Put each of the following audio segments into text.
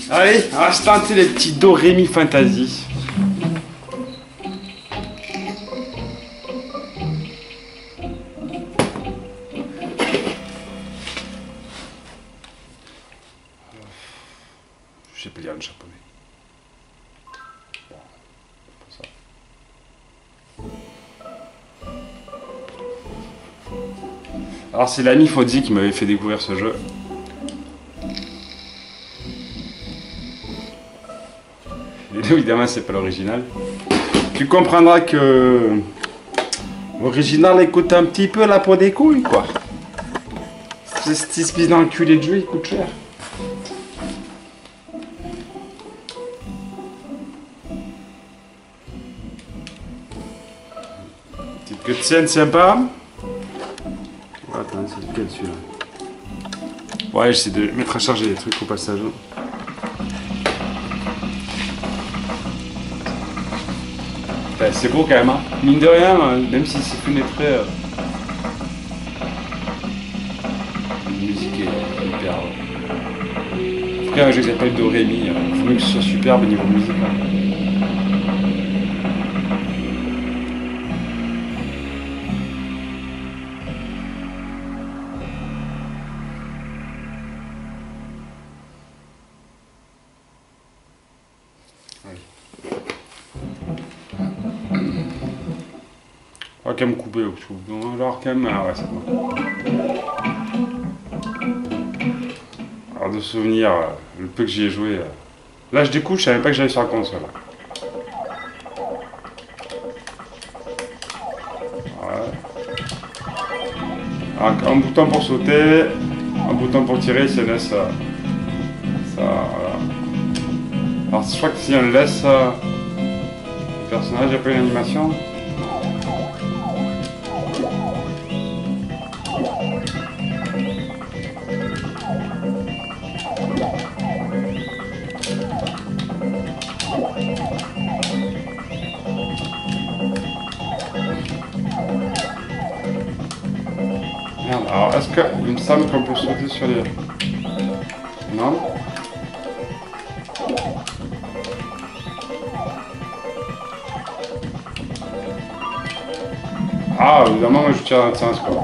Allez, on va se tenter les petits Do Ré Mi Fantasy. Je sais pas lire le japonais. Bon, pour ça. Alors c'est l'ami Fodzi qui m'avait fait découvrir ce jeu. Évidemment c'est pas l'original. Tu comprendras que l'original écoute un petit peu la peau des couilles quoi. Cette espèce d'enculé de jeu il coûte cher. Petite cutscene sympa. Attends, c'est lequel celui-là? Ouais, j'essaie de mettre à charger les trucs au passage. C'est beau quand même, hein. Mine de rien, même si c'est fenêtré, la musique est hyper. En tout cas, un jeu qui s'appelle Do Ré Mi, il faut mieux que ce soit superbe au niveau musique. On va quand même couper, on va voir quand même. Ah ouais, c'est bon. Alors de souvenir, le peu que j'y ai joué. Là je découvre, je savais pas que j'allais sur la console. Ouais. Alors, un bouton pour sauter, un bouton pour tirer, c'est laisse. Ça, voilà. Alors je crois que si on laisse le personnage, il n'y a pas une animation. Merde, alors est-ce que il me semble qu'on peut sauter sur les... Non? Ah, évidemment, moi je tire dans le sens quoi.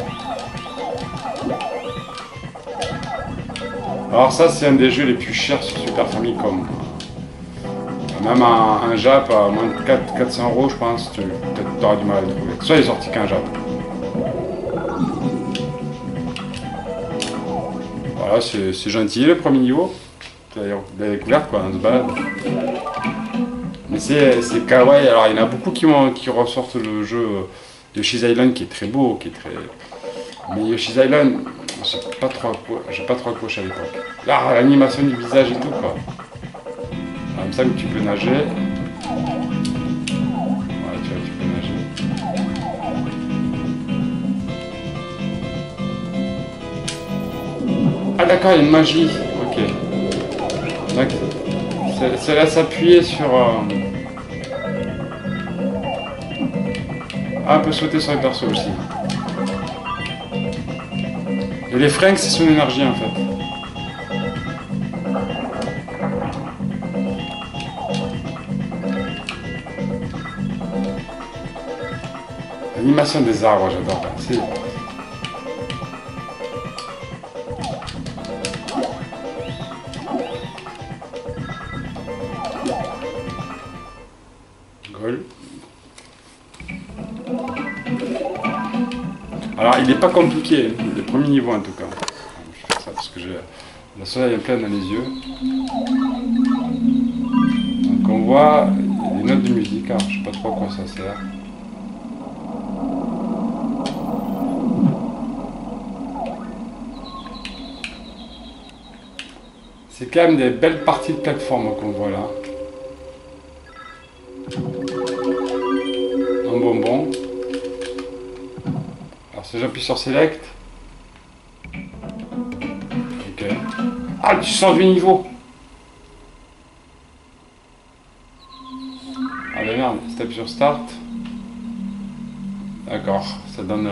Alors ça, c'est un des jeux les plus chers sur Super Famicom. Même un Jap à moins de 400 €, je pense, tu auras du mal à le trouver. Soit il est sorti qu'un Jap. Voilà, c'est gentil le premier niveau. La découverte quoi, on se balade. Mais c'est kawaii, alors il y en a beaucoup qui ressortent le jeu Yoshi's Island qui est très beau, qui est très... Mais Yoshi's Island, j'ai pas trop accroché à l'époque. Là, l'animation du visage et tout quoi. Comme ça que tu peux nager. Ouais, tu peux nager. Ah d'accord, il y a une magie. Ok. Donc, c'est là s'appuyer sur... Ah, on peut sauter sur les persos aussi. Et les fringues, c'est son énergie en fait. L'animation des arbres, j'adore. Goal. Alors, il n'est pas compliqué, le premier niveau en tout cas. Je fais ça parce que j'ai la soleil est pleine dans les yeux. Donc on voit des notes de musique, alors je sais pas trop à quoi ça sert. C'est quand même des belles parties de plateforme qu'on voit là. Un bonbon. Alors si j'appuie sur Select. Ok. Ah, tu sors du niveau. Ah bah merde, si t'appuies sur Start. D'accord, ça donne...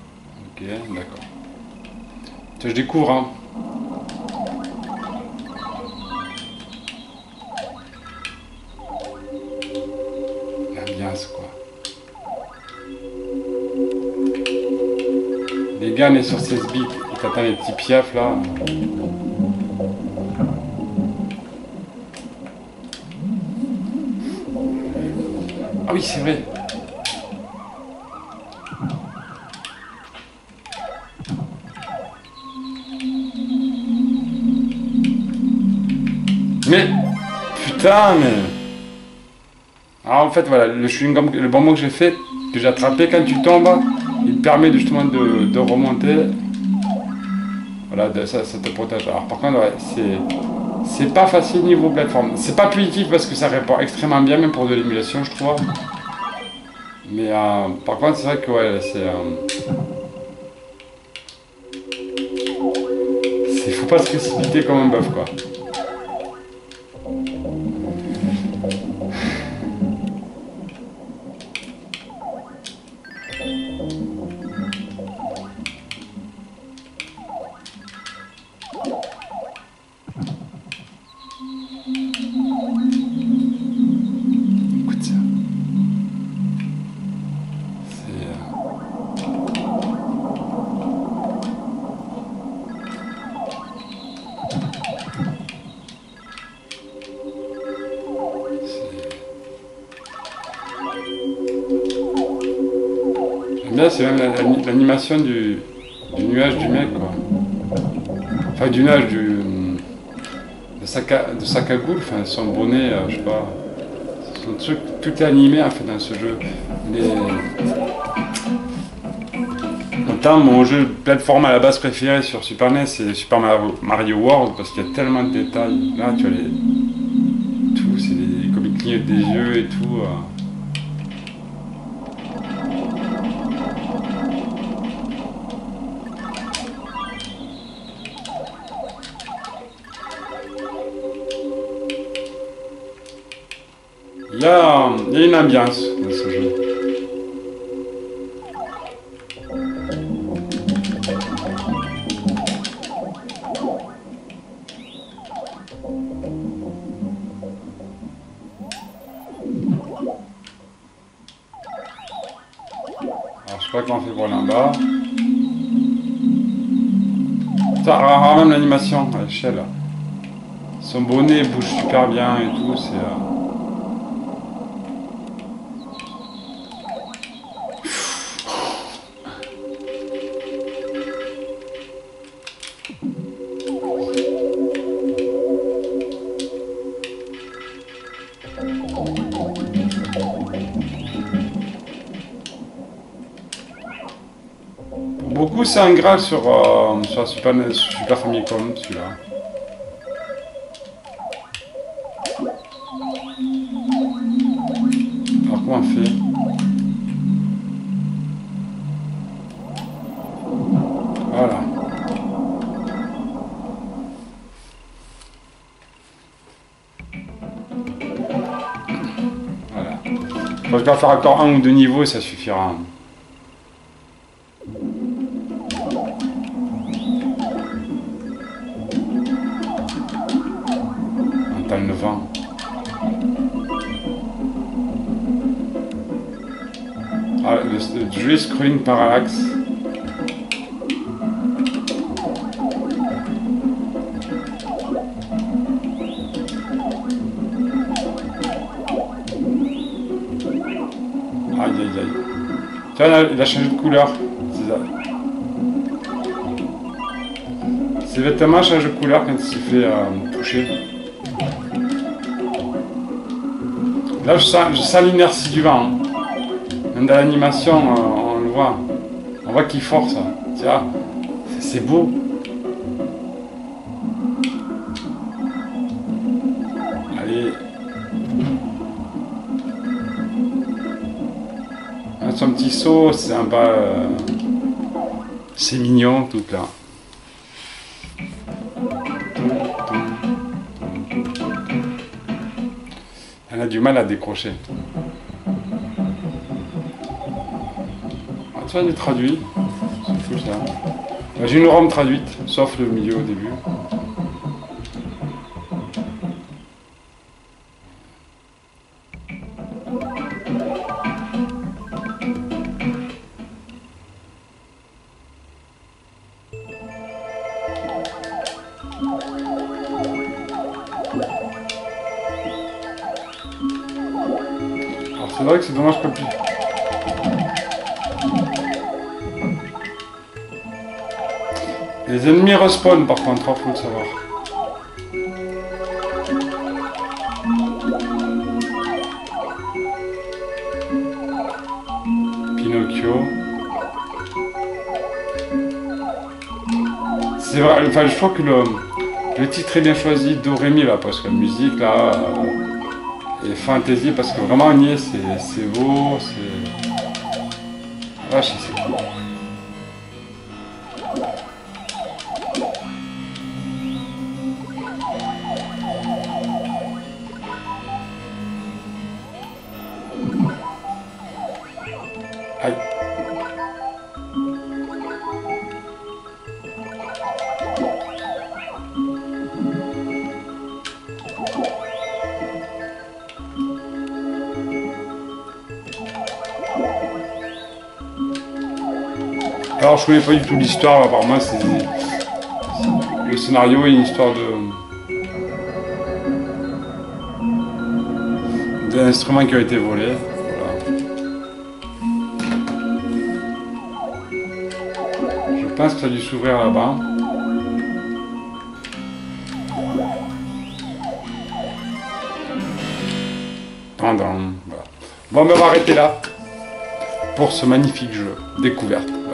Ok, d'accord. Je découvre, hein. Les gars, on est sur 16 bits. Et t'attends les petits piafs là. Ah oui, c'est vrai. Mais putain, mais alors en fait voilà, le chewing-gum, le bonbon que j'ai fait, que j'ai attrapé quand tu tombes, il permet justement de remonter. Voilà, ça te protège. Alors par contre, ouais, c'est pas facile niveau plateforme. C'est pas punitif parce que ça répond extrêmement bien, même pour de l'émulation, je trouve. Mais par contre, c'est vrai que ouais, faut pas se précipiter comme un bœuf quoi. Écoute ça. J'aime bien, c'est même l'animation du nuage du mec quoi. Enfin du nuage de sa cagoule, enfin son bonnet, je sais pas. Son truc, tout est animé en fait dans ce jeu. Autant mon jeu de plateforme à la base préféré sur Super NES c'est Super Mario World parce qu'il y a tellement de détails. Là tu as tout, c'est comme ils clignotent des yeux et tout. Il y a une ambiance dans ce jeu. Alors je sais pas comment on fait pour aller en bas. Ça, même l'animation à l'échelle. Son bonnet bouge super bien et tout, c'est... Beaucoup c'est un Graal sur la Super Famicom celui-là. Alors comment on fait? Voilà. Voilà. Je crois que je dois faire encore un ou deux niveaux et ça suffira. T'as le vent. Ah, le jeu scrolling parallaxe. Aïe aïe aïe. Tiens, il a changé de couleur. Ses vêtements changent de couleur quand il se fait toucher. Là, je sens l'inertie du vent. Hein. Même dans l'animation, on le voit. On voit qu'il force. Tiens, c'est beau. Allez. Son petit saut, c'est sympa. C'est mignon, tout là. Elle a du mal à décrocher. Ah, tu vois, il est traduit. C'est fou ça. J'ai une ROM traduite, sauf le milieu au début. C'est vrai que c'est dommage que plus. Les ennemis respawn par contre, faut le savoir. Pinocchio. C'est vrai, enfin je trouve que le titre est bien choisi, Do Ré Mi là, parce que la musique là est fantasy, parce que vraiment on y est, c'est beau, c'est. Ah, c'est cool. Aïe. Alors je connais pas du tout l'histoire, apparemment c'est le scénario est une histoire d'un instrument qui a été volé. Voilà. Je pense que ça a dû s'ouvrir là-bas. Voilà. Bon, on va arrêter là pour ce magnifique jeu découverte.